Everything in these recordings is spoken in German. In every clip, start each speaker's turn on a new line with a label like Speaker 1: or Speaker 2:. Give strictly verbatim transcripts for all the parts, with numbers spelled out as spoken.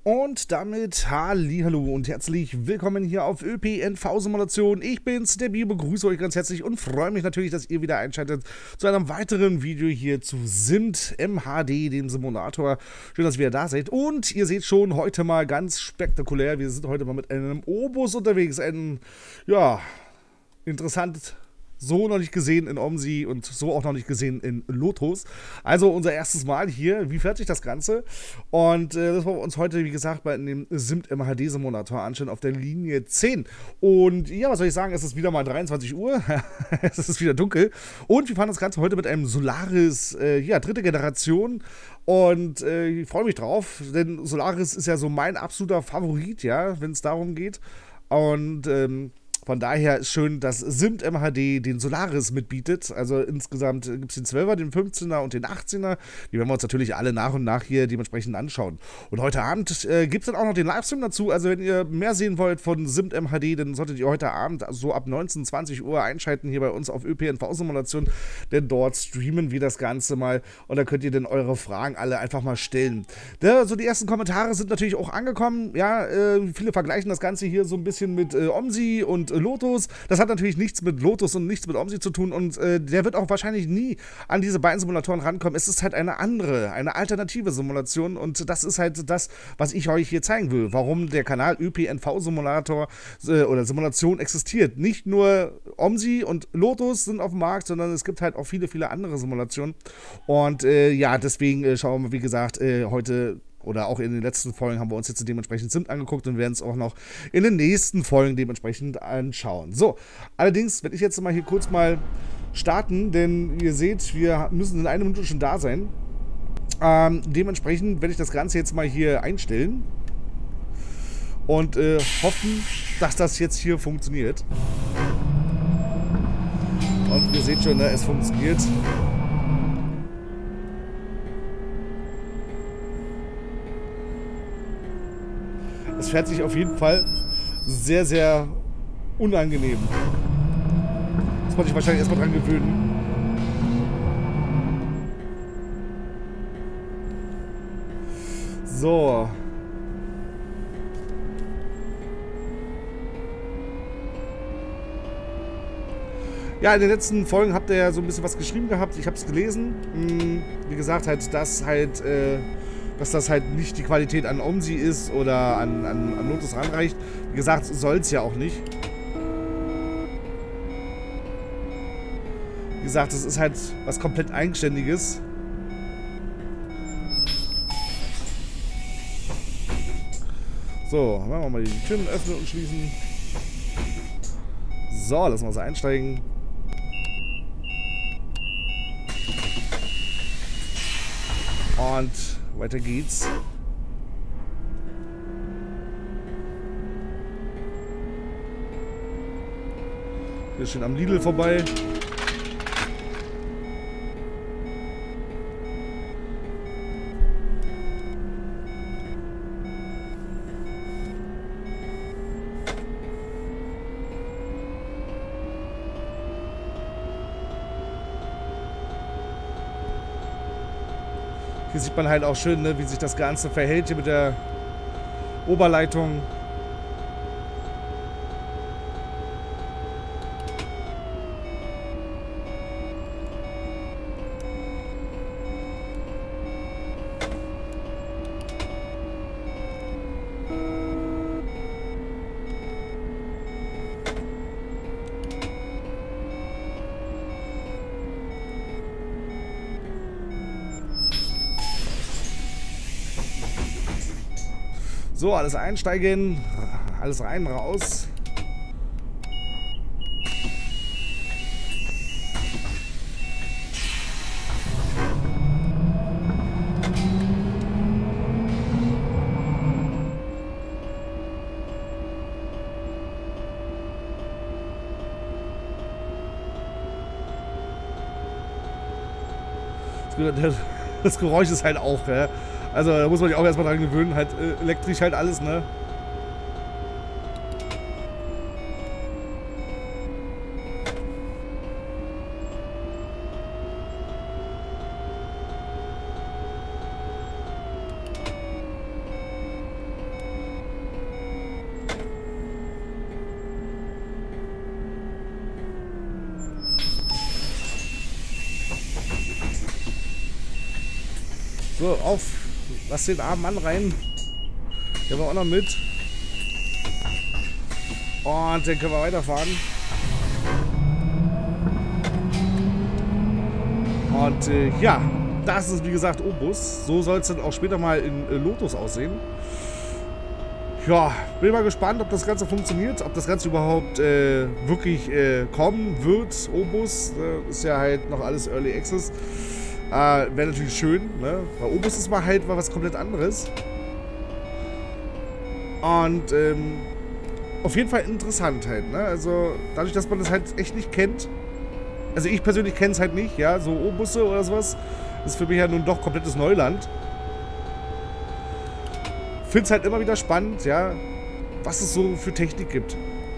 Speaker 1: Und damit hallihallo und herzlich willkommen hier auf ÖPNV-Simulation. Ich bin's, der Bio, begrüße euch ganz herzlich und freue mich natürlich, dass ihr wieder einschaltet zu einem weiteren Video hier zu SIMT M H D, dem Simulator. Schön, dass ihr wieder da seid. Und ihr seht schon, heute mal ganz spektakulär. Wir sind heute mal mit einem Obus unterwegs. Ein, ja, interessant. So noch nicht gesehen in OMSI und so auch noch nicht gesehen in Lotus. Also unser erstes Mal hier. Wie fährt sich das Ganze? Und äh, das wollen wir uns heute, wie gesagt, bei dem SIMT M H D Simulator anschauen auf der Linie zehn. Und ja, was soll ich sagen? Es ist wieder mal dreiundzwanzig Uhr. Es ist wieder dunkel. Und wir fahren das Ganze heute mit einem Solaris, äh, ja, dritte Generation. Und äh, ich freue mich drauf, denn Solaris ist ja so mein absoluter Favorit, ja, wenn es darum geht. Und ähm, Von daher ist schön, dass SIMT M H D den Solaris mitbietet. Also insgesamt gibt es den zwölfer, den fünfzehner und den achtzehner. Die werden wir uns natürlich alle nach und nach hier dementsprechend anschauen. Und heute Abend äh, gibt es dann auch noch den Livestream dazu. Also wenn ihr mehr sehen wollt von SIMT M H D, dann solltet ihr heute Abend so ab neunzehn, zwanzig Uhr einschalten hier bei uns auf ÖPNV-Simulation. Denn dort streamen wir das Ganze mal. Und da könnt ihr dann eure Fragen alle einfach mal stellen. Da, so die ersten Kommentare sind natürlich auch angekommen. Ja, äh, viele vergleichen das Ganze hier so ein bisschen mit äh, OMSI und Lotus. Das hat natürlich nichts mit Lotus und nichts mit OMSI zu tun und äh, der wird auch wahrscheinlich nie an diese beiden Simulatoren rankommen. Es ist halt eine andere, eine alternative Simulation und das ist halt das, was ich euch hier zeigen will, warum der Kanal ÖPNV-Simulator äh, oder Simulation existiert. Nicht nur OMSI und Lotus sind auf dem Markt, sondern es gibt halt auch viele, viele andere Simulationen und äh, ja, deswegen äh, schauen wir, wie gesagt, äh, heute oder auch in den letzten Folgen haben wir uns jetzt dementsprechend SIMT angeguckt und werden es auch noch in den nächsten Folgen dementsprechend anschauen. So, allerdings werde ich jetzt mal hier kurz mal starten, denn ihr seht, wir müssen in einer Minute schon da sein. Ähm, dementsprechend werde ich das Ganze jetzt mal hier einstellen und äh, hoffen, dass das jetzt hier funktioniert. Und ihr seht schon, ne, es funktioniert. Es fährt sich auf jeden Fall sehr, sehr unangenehm. Das wollte ich wahrscheinlich erstmal dran gewöhnen. So. Ja, in den letzten Folgen habt ihr ja so ein bisschen was geschrieben gehabt. Ich habe es gelesen. Wie gesagt, halt, dass halt... Äh, dass das halt nicht die Qualität an OMSI ist oder an, an, an Lotus ranreicht. Wie gesagt, soll es ja auch nicht. Wie gesagt, es ist halt was komplett Eigenständiges. So, machen wir mal die Türen öffnen und schließen. So, lassen wir uns einsteigen. Und weiter geht's. Wir sind am Lidl vorbei. Hier sieht man halt auch schön, ne, wie sich das Ganze verhält hier mit der Oberleitung. So, alles einsteigen, alles rein, raus. Das Geräusch ist halt auch, ja. Also da muss man sich auch erstmal dran gewöhnen, halt äh, elektrisch halt alles, ne? So, auf. Lass den armen Mann rein. Der war auch noch mit. Und dann können wir weiterfahren. Und äh, ja, das ist wie gesagt Obus. So soll es dann auch später mal in äh, Lotus aussehen. Ja, bin mal gespannt, ob das Ganze funktioniert, ob das Ganze überhaupt äh, wirklich äh, kommen wird. Obus äh, ist ja halt noch alles Early Access. Äh, Wäre natürlich schön, ne? Weil Obus ist mal halt mal was komplett anderes. Und ähm, auf jeden Fall interessant halt, ne? Also dadurch, dass man das halt echt nicht kennt. Also ich persönlich kenne es halt nicht, ja, so Obusse oder sowas. Ist für mich ja nun doch komplettes Neuland. Finde es halt immer wieder spannend, ja, was es so für Technik gibt.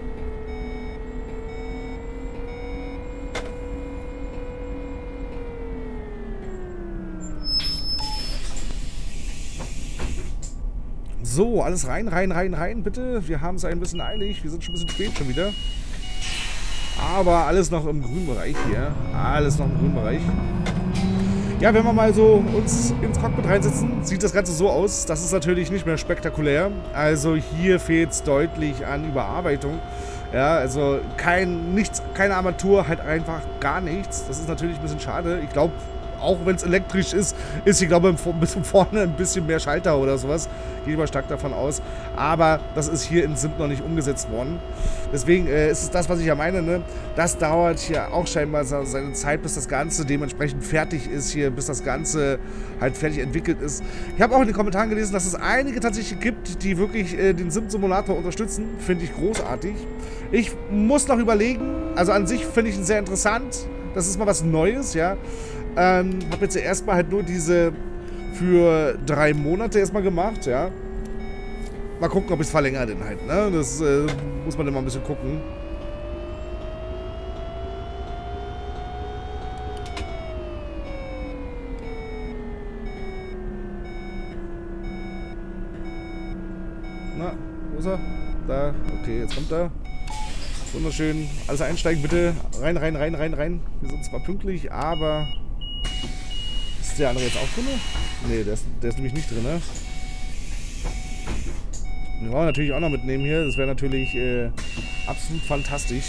Speaker 1: So, alles rein, rein, rein, rein, bitte. Wir haben es ein bisschen eilig. Wir sind schon ein bisschen spät schon wieder. Aber alles noch im grünen Bereich hier. Alles noch im grünen Bereich. Ja, wenn wir mal so uns ins Cockpit reinsetzen, sieht das Ganze so aus. Das ist natürlich nicht mehr spektakulär. Also hier fehlt es deutlich an Überarbeitung. Ja, also kein, nichts, keine Armatur, halt einfach gar nichts. Das ist natürlich ein bisschen schade. Ich glaube, auch wenn es elektrisch ist, ist hier, glaube ich, ein bisschen vorne ein bisschen mehr Schalter oder sowas. Gehe ich mal stark davon aus. Aber das ist hier in Simt noch nicht umgesetzt worden. Deswegen äh, ist es das, was ich ja meine, ne? Das dauert hier auch scheinbar seine Zeit, bis das Ganze dementsprechend fertig ist hier, bis das Ganze halt fertig entwickelt ist. Ich habe auch in den Kommentaren gelesen, dass es einige tatsächlich gibt, die wirklich äh, den Simt-Simulator unterstützen. Finde ich großartig. Ich muss noch überlegen. Also an sich finde ich ihn sehr interessant. Das ist mal was Neues, ja. Ähm, habe jetzt ja erstmal halt nur diese für drei Monate erstmal gemacht, ja. Mal gucken, ob ich es verlängere denn halt, ne? Das äh, muss man immer ein bisschen gucken. Na, wo ist er? Da, okay, jetzt kommt er. Wunderschön. Alles einsteigen, bitte. Rein, rein, rein, rein, rein. Wir sind zwar pünktlich, aber... Ist der andere jetzt auch drin? Ne, der ist, der ist nämlich nicht drin, ne? Den wollen wir natürlich auch noch mitnehmen hier. Das wäre natürlich äh, absolut fantastisch.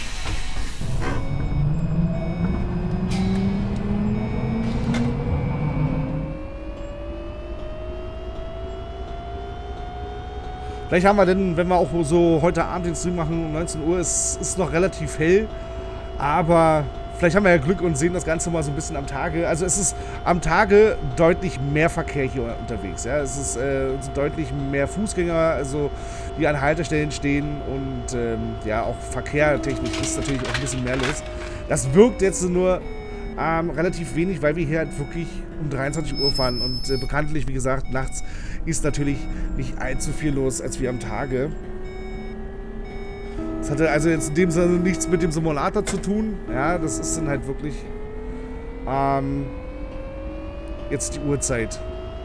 Speaker 1: Vielleicht haben wir denn, wenn wir auch so heute Abend den Stream machen, um neunzehn Uhr, es ist noch relativ hell, aber vielleicht haben wir ja Glück und sehen das Ganze mal so ein bisschen am Tage. Also es ist am Tage deutlich mehr Verkehr hier unterwegs. Ja? Es ist äh, deutlich mehr Fußgänger, also die an Haltestellen stehen und ähm, ja, auch verkehrtechnisch ist natürlich auch ein bisschen mehr los. Das wirkt jetzt nur ähm, relativ wenig, weil wir hier halt wirklich um dreiundzwanzig Uhr fahren und äh, bekanntlich, wie gesagt, nachts ist natürlich nicht allzu viel los als wie am Tage. Das hatte also jetzt in dem Sinne nichts mit dem Simulator zu tun. Ja, das ist dann halt wirklich ähm, jetzt die Uhrzeit.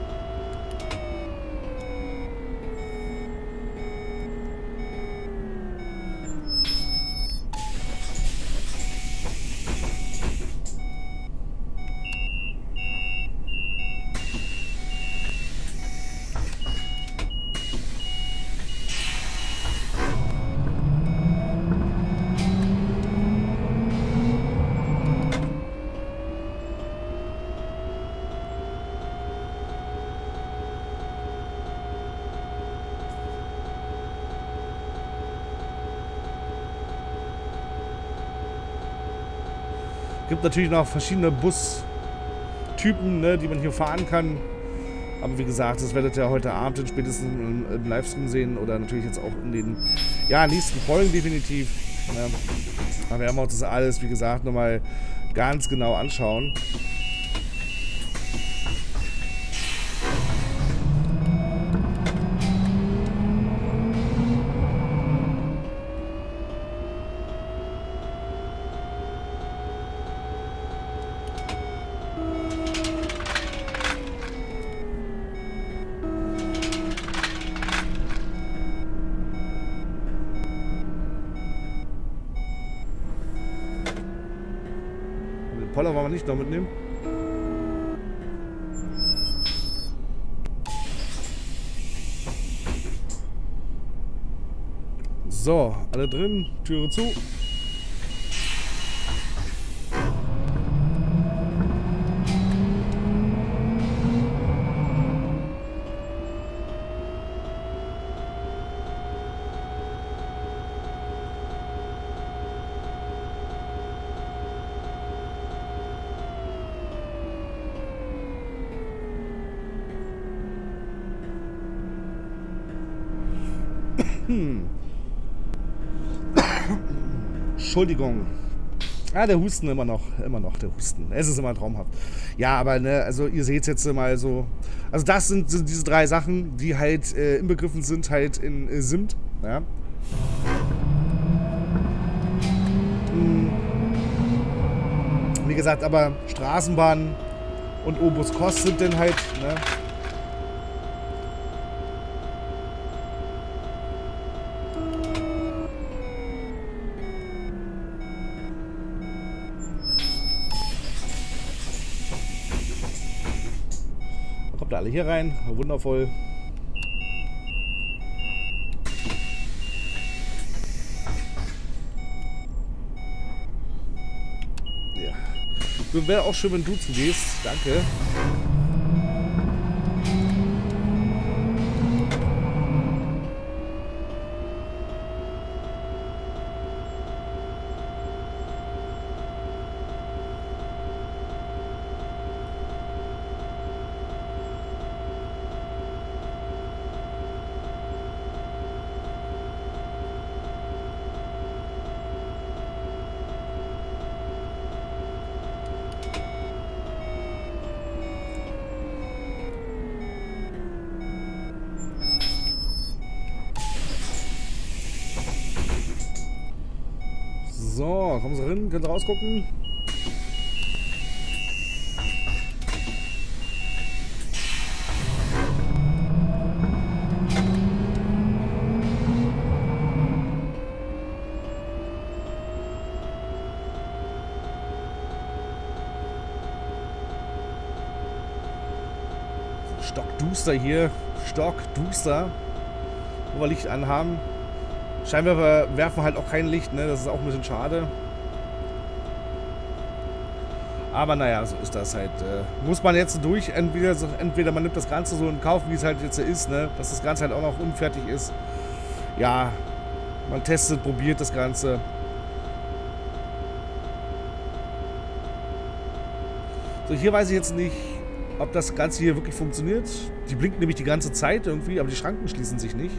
Speaker 1: Gibt natürlich noch verschiedene Bustypen, ne, die man hier fahren kann. Aber wie gesagt, das werdet ihr heute Abend spätestens im, im Livestream sehen oder natürlich jetzt auch in den ja, nächsten Folgen definitiv. Ne. Da werden wir uns das alles, wie gesagt, nochmal ganz genau anschauen. Poller wollen wir nicht noch mitnehmen. So, alle drin, Türe zu. Hm. Entschuldigung. Ah, der Husten immer noch, immer noch der Husten. Es ist immer traumhaft. Ja, aber ne, also ihr seht jetzt mal so, also das sind so diese drei Sachen, die halt äh, inbegriffen sind halt in äh, Simt, ja. Hm. Wie gesagt, aber Straßenbahn und Obus Kost sind dann halt, ne. Kommt alle hier rein, wundervoll. Ja. Wäre auch schön, wenn du zugehst. Danke. So, kommen Sie rein, können Sie rausgucken. Stockduster hier, Stockduster, wo wir Licht anhaben. Scheinwerfer werfen halt auch kein Licht, ne? Das ist auch ein bisschen schade. Aber naja, so ist das halt. Äh, muss man jetzt durch. Entweder, entweder man nimmt das Ganze so in Kauf, wie es halt jetzt ist, ne? Dass das Ganze halt auch noch unfertig ist. Ja, man testet, probiert das Ganze. So, hier weiß ich jetzt nicht, ob das Ganze hier wirklich funktioniert. Die blinkt nämlich die ganze Zeit irgendwie, aber die Schranken schließen sich nicht.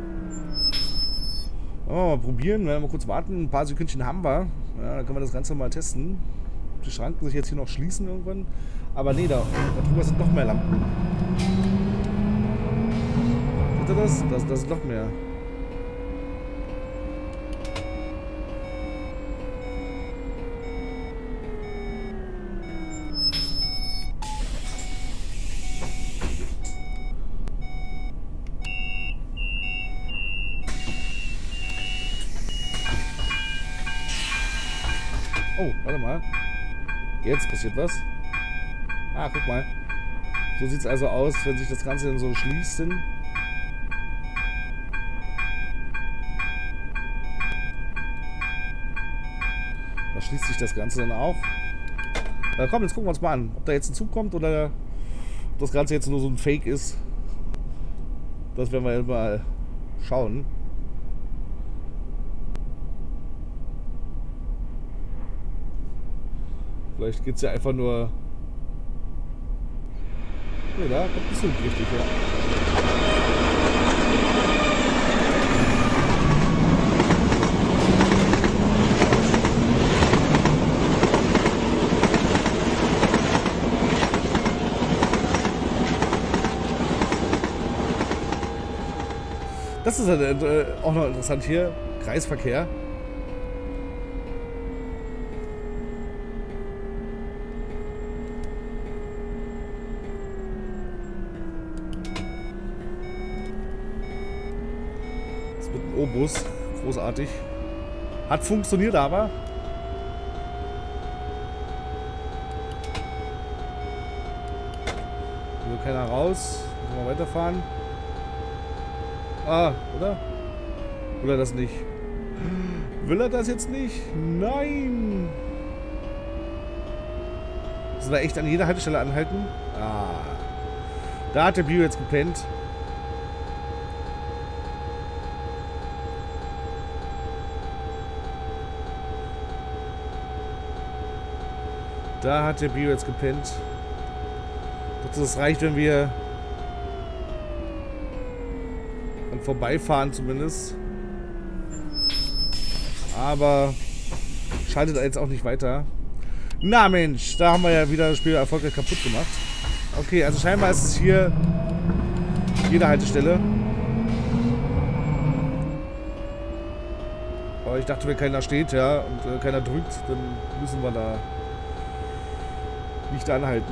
Speaker 1: Oh, mal probieren, mal kurz warten. Ein paar Sekündchen haben wir. Ja, dann können wir das Ganze mal testen. Die Schranken sich jetzt hier noch schließen irgendwann. Aber nee, da, da drüber sind noch mehr Lampen. Seht ihr das? Das, das sind noch mehr. Oh, warte mal. Jetzt passiert was. Ah, guck mal. So sieht es also aus, wenn sich das Ganze dann so schließt. Da schließt sich das Ganze dann auch. Na komm, jetzt gucken wir uns mal an, ob da jetzt ein Zug kommt oder ob das Ganze jetzt nur so ein Fake ist. Das werden wir jetzt mal schauen. Vielleicht geht es ja einfach nur... Ne, da kommt ein Zug richtig, ja. Das ist äh, auch noch interessant hier. Kreisverkehr. Obus. Großartig. Hat funktioniert aber. Will keiner raus. Müssen wir weiterfahren. Ah, oder? Will er das nicht? Will er das jetzt nicht? Nein! Müssen wir echt an jeder Haltestelle anhalten? Ah. Da hat der Bio jetzt gepennt. Da hat der Bio jetzt gepennt. Ich dachte, das reicht, wenn wir dann vorbeifahren zumindest. Aber schaltet er jetzt auch nicht weiter. Na Mensch, da haben wir ja wieder das Spiel erfolgreich kaputt gemacht. Okay, also scheinbar ist es hier jede Haltestelle. Aber ich dachte, wenn keiner steht, ja, und äh, keiner drückt, dann müssen wir da nicht anhalten.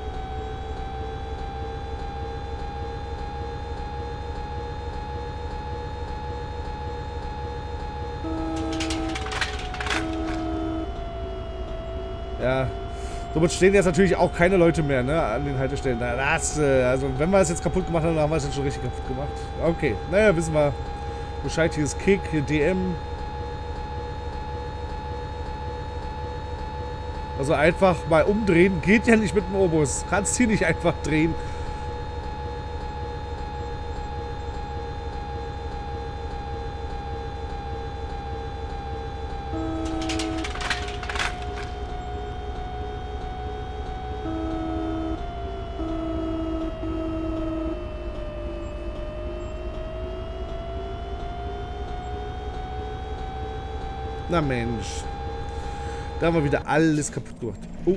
Speaker 1: Ja, somit stehen jetzt natürlich auch keine Leute mehr, ne, an den Haltestellen. Das, äh, also wenn wir es jetzt kaputt gemacht haben, dann haben wir es jetzt schon richtig kaputt gemacht. Okay, naja, wissen wir Bescheid. Hier ist Kick, hier D M. Also einfach mal umdrehen, geht ja nicht mit dem Obus. Kannst hier nicht einfach drehen. Na Mensch. Da haben wir wieder alles kaputt gemacht. Oh.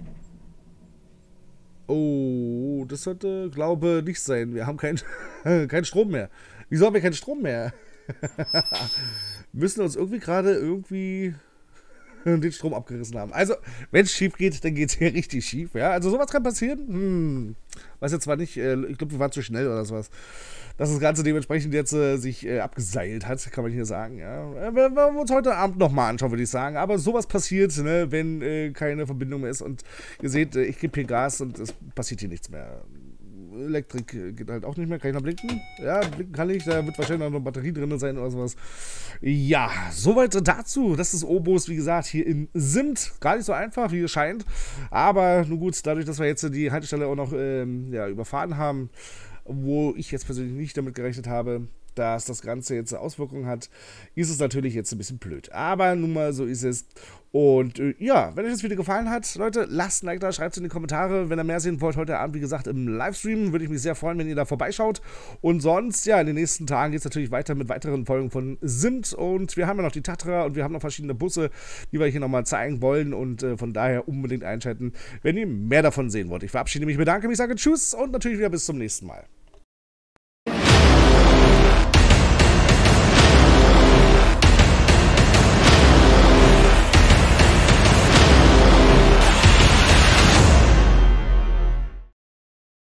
Speaker 1: Oh, das sollte, glaube nicht sein. Wir haben keinen kein Strom mehr. Wieso haben wir keinen Strom mehr? Müssen uns irgendwie gerade irgendwie den Strom abgerissen haben. Also, wenn es schief geht, dann geht es hier richtig schief. Ja, also sowas kann passieren. Hm. Weiß jetzt zwar nicht, äh, ich glaube, wir waren zu schnell oder sowas. Dass das Ganze dementsprechend jetzt äh, sich äh, abgeseilt hat, kann man hier sagen. Ja. Äh, werden wir uns heute Abend nochmal anschauen, würde ich sagen. Aber sowas passiert, ne, wenn äh, keine Verbindung mehr ist. Und ihr seht, äh, ich gebe hier Gas und es passiert hier nichts mehr. Elektrik äh, geht halt auch nicht mehr. Kann ich noch blinken? Ja, blinken kann ich. Da wird wahrscheinlich noch eine Batterie drin sein oder sowas. Ja, soweit dazu. Das ist Obus, wie gesagt, hier in Simt. Gar nicht so einfach, wie es scheint. Aber nun gut, dadurch, dass wir jetzt die Haltestelle auch noch ähm, ja, überfahren haben, wo ich jetzt persönlich nicht damit gerechnet habe, dass das Ganze jetzt Auswirkungen hat, ist es natürlich jetzt ein bisschen blöd. Aber nun mal, so ist es. Und äh, ja, wenn euch das Video gefallen hat, Leute, lasst ein Like da, schreibt es in die Kommentare. Wenn ihr mehr sehen wollt, heute Abend, wie gesagt, im Livestream, würde ich mich sehr freuen, wenn ihr da vorbeischaut. Und sonst, ja, in den nächsten Tagen geht es natürlich weiter mit weiteren Folgen von Simt. Und wir haben ja noch die Tatra und wir haben noch verschiedene Busse, die wir hier nochmal zeigen wollen. Und äh, von daher unbedingt einschalten, wenn ihr mehr davon sehen wollt. Ich verabschiede mich, bedanke mich, sage Tschüss und natürlich wieder bis zum nächsten Mal.